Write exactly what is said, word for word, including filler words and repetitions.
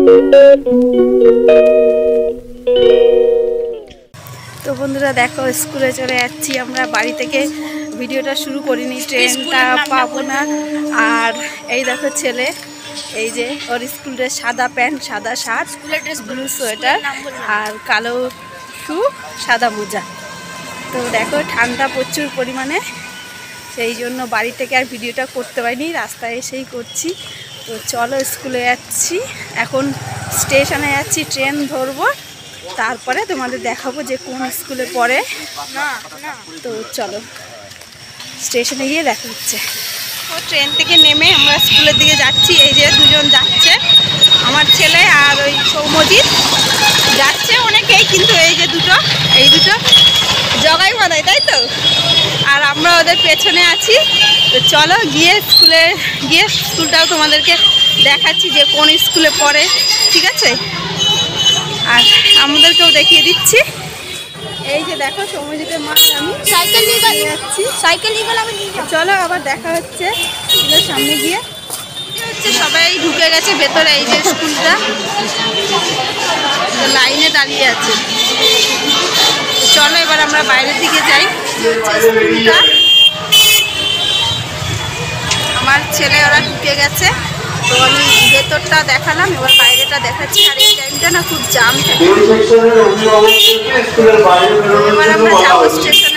তো বন্ধুরা দেখো স্কুলে চলে যাচ্ছি আমরা। বাড়ি থেকে ভিডিওটা শুরু করিনি, ট্রেনটা পাবো না। আর এই দেখো ছেলে, এই যে ওর স্কুল ড্রেস, সাদা প্যান্ট, সাদা শার্ট, ব্লু সোয়েটার আর কালো শু, সাদা মোজা। তো দেখো ঠান্ডা প্রচুর পরিমাণে, সেই জন্য বাড়ি থেকে আর ভিডিওটা করতে পারিনি, রাস্তায় এসেই করছি। তো চলো স্কুলে যাচ্ছি, এখন স্টেশনে যাচ্ছি, ট্রেন ধরবো, তারপরে তোমাদের দেখাবো যে কোন স্কুলে পড়ে। তো চলো স্টেশনে গিয়ে দেখা হচ্ছে। ও ট্রেন থেকে নেমে আমরা স্কুলের দিকে যাচ্ছি। এই যে দুজন যাচ্ছে, আমার ছেলে আর ওই সৌমজিৎ যাচ্ছে, অনেকেই, কিন্তু এই যে দুটো, এই দুটো জগাই বাঁধাই, তাই তো, আর আমরা ওদের পেছনে আছি। তো চলো গিয়ে স্কুলে গিয়ে স্কুলটাও তোমাদেরকে দেখাচ্ছি যে কোন স্কুলে পড়ে, ঠিক আছে? আর আমাদেরকেও দেখিয়ে দিচ্ছি। এই যে দেখো সৌমজিতের মা, আমি সাইকেল নিয়ে যাচ্ছি, সাইকেল নিয়ে গেলে আমি। চলো আবার দেখা হচ্ছে স্কুলের সামনে গিয়ে। হচ্ছে সবাই ঢুকে গেছে ভেতরে, এই যে স্কুলটা লাইনে দাঁড়িয়ে আছে। চলো এবার আমরা বাইরের দিকে যাই। স্কুলটা, আমার ছেলে ওরা ঢুকে গেছে, তো আমি ভেতরটা দেখালাম, এবার বাইরেটা দেখাচ্ছি। আর এই টাইমটা না খুব জাম থাকে। এবার আমরা যাবো স্টেশনে।